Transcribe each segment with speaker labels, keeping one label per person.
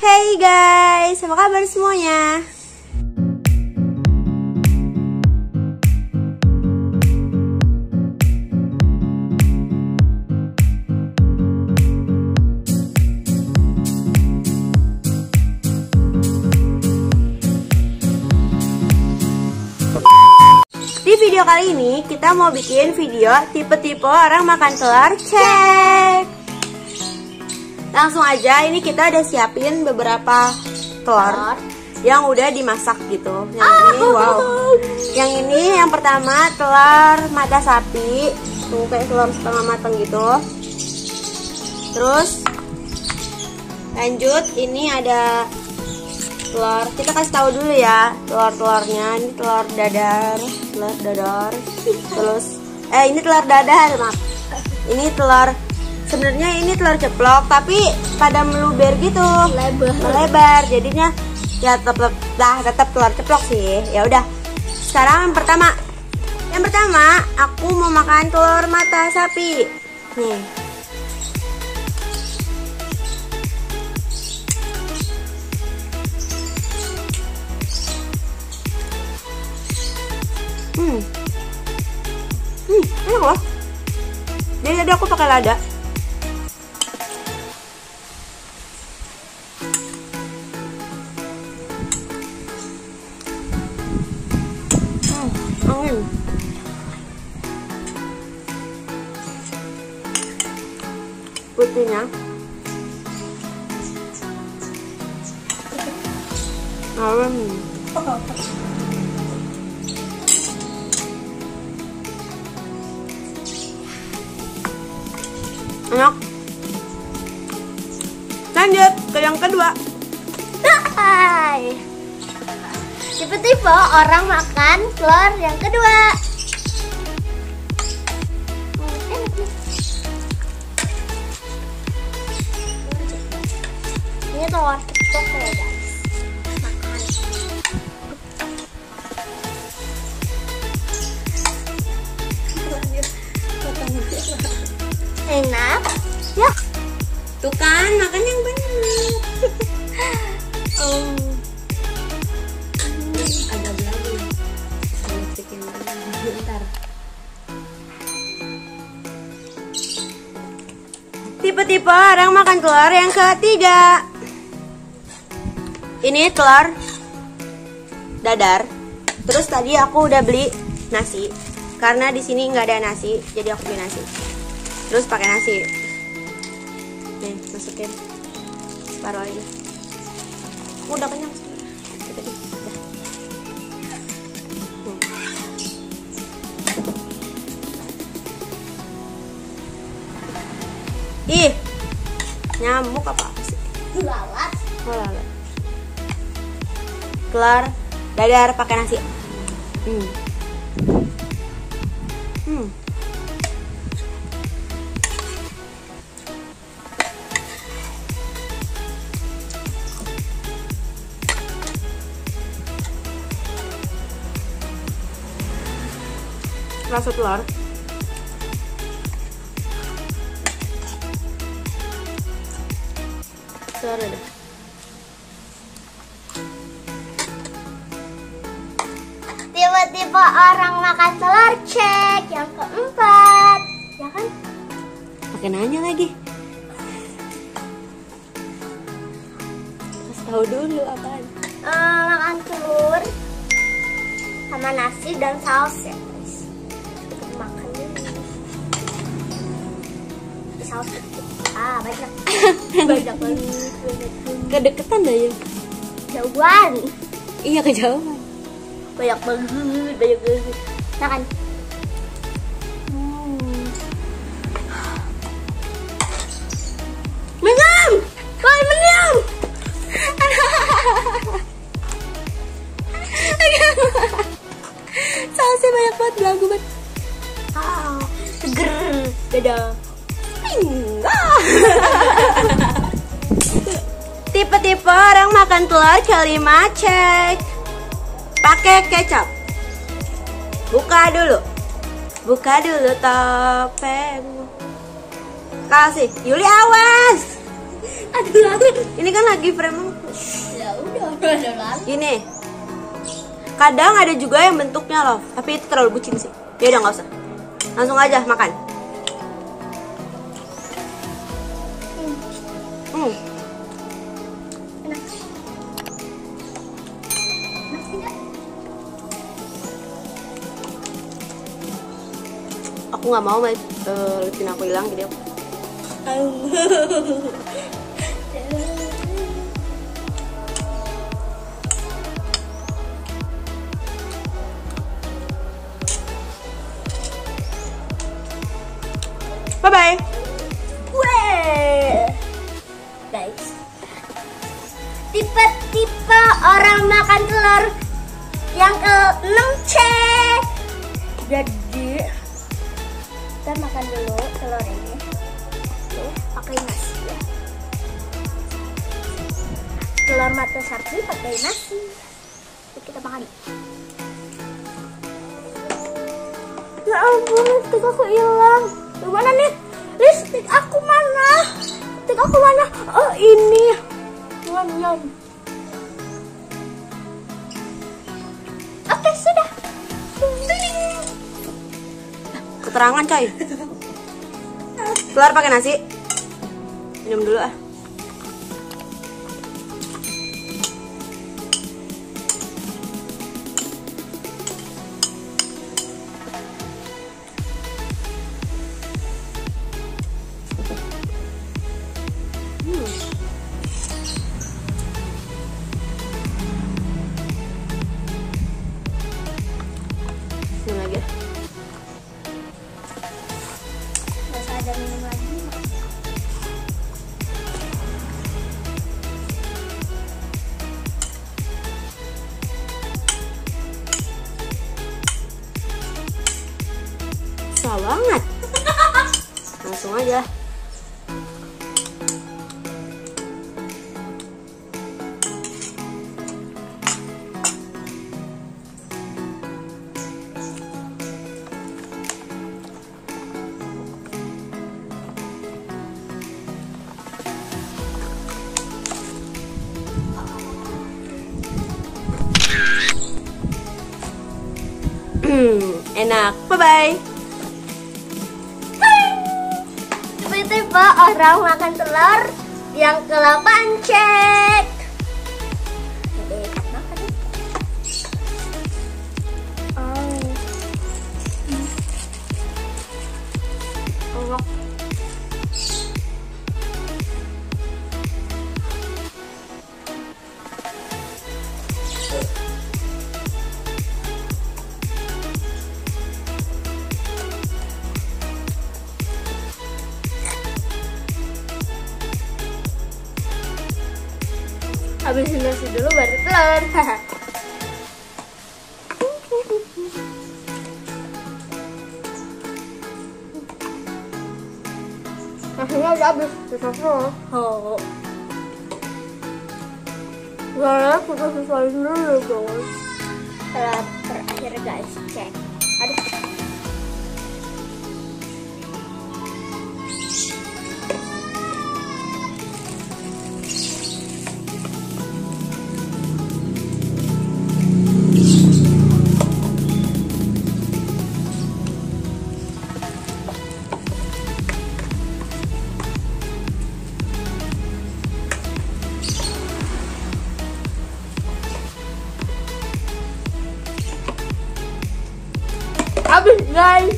Speaker 1: Hey guys, apa kabar semuanya? Di video kali ini kita mau bikin video tipe-tipe orang makan telur cek. Langsung aja, ini kita udah siapin beberapa telur yang udah dimasak gitu. Yang ini wow. Yang ini yang pertama telur mata sapi. Tuh kayak telur setengah matang gitu. Terus lanjut, ini ada telur. Kita kasih tahu dulu ya telur-telurnya. Ini telur dadar. Terus ini telur dadar, maaf. Ini telur, sebenarnya ini telur ceplok tapi pada meluber gitu, melebar. Jadinya ya tetap telur ceplok sih. Ya udah. Sekarang yang pertama aku mau makan telur mata sapi. Nih. Enak loh. Jadi tadi aku pakai lada. Angin. Putihnya. Enak. Lanjut ke yang kedua.
Speaker 2: Hai. Tipe-tipe orang makan telur yang kedua. Ini telur ceplok ya guys. Makan. Enak. Ya.
Speaker 1: Tuh kan, makan yang banyak. Ada belagu. Bentar. Tipe-tipe orang makan telur yang ketiga. Ini telur dadar. Terus tadi aku udah beli nasi. Karena di sini nggak ada nasi, jadi aku beli nasi. Terus pakai nasi. Nih, masukin separuh aja. Udah kenyang sih. Ih, nyamuk apa sih?
Speaker 2: Lalat.
Speaker 1: Oh, lalat. Telur dadar pakai nasi. Rasa telur. Telur ada.
Speaker 2: Tipe-tipe orang makan telur cek yang keempat, ya kan?
Speaker 1: Pakai nanya lagi. Kasih tahu dulu apaan.
Speaker 2: Makan telur sama nasi dan saus ya guys. Kita makan dulu. Saus banyak. Banyak banget.
Speaker 1: Kedeketan dah ya.
Speaker 2: Jauhan.
Speaker 1: Iya, kejauhan.
Speaker 2: Banyak banget. Makan.
Speaker 1: Menam! Menam! Sausnya banyak banget, belagu banget.
Speaker 2: Seger. Dadah.
Speaker 1: Tipe-tipe orang makan telur kelima cek. Pakai kecap. Buka dulu topeng. Kasih, Yuli awas.
Speaker 2: Aduh.
Speaker 1: Ini kan lagi frame.
Speaker 2: Ya udah.
Speaker 1: Gini. Kadang ada juga yang bentuknya loh, tapi itu terlalu bucin sih. Ya udah nggak usah. Langsung aja makan.
Speaker 2: Enak. Enak tidak?
Speaker 1: Aku nggak mau lipin aku hilang jadi aku. Bye bye.
Speaker 2: Weh. Guys. Tipe-tipe orang makan telur yang ke-6 C. Jadi kita makan dulu telur ini. Tuh, pakai nasi ya. Telur mata sapi pakai nasi. Yuk, kita makan. Ya ampun, stick aku hilang. Mana nih? Stick aku mana? Stick aku mana? Oh, ini. Nyam. Oke, sudah.
Speaker 1: Keterangan coy. Telur pakai nasi. Minum dulu ah. Minum lagi ya.
Speaker 2: Gak usah ada minum lagi.
Speaker 1: Susah banget. Langsung aja. Enak. Bye bye.
Speaker 2: Tipe-tipe orang makan telur yang ke-8 cek. Makan nih.
Speaker 1: Enak.
Speaker 2: Habisin nasi dulu baru telur.
Speaker 1: Nasinya udah habis. Susah.
Speaker 2: Oh.
Speaker 1: Soalnya kita susahin dulu guys.
Speaker 2: Telur terakhir guys, cek. Aduh.
Speaker 1: Habis guys.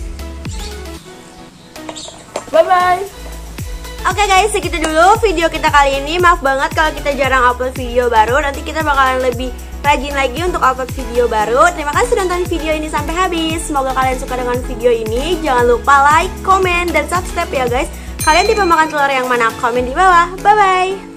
Speaker 1: Bye bye. Oke guys, segitu dulu video kita kali ini. Maaf banget kalau kita jarang upload video baru. Nanti kita bakalan lebih rajin lagi untuk upload video baru. Terima kasih sudah nonton video ini sampai habis. Semoga kalian suka dengan video ini. Jangan lupa like, komen, dan subscribe ya guys. Kalian tipe makan telur yang mana? Komen di bawah. Bye bye.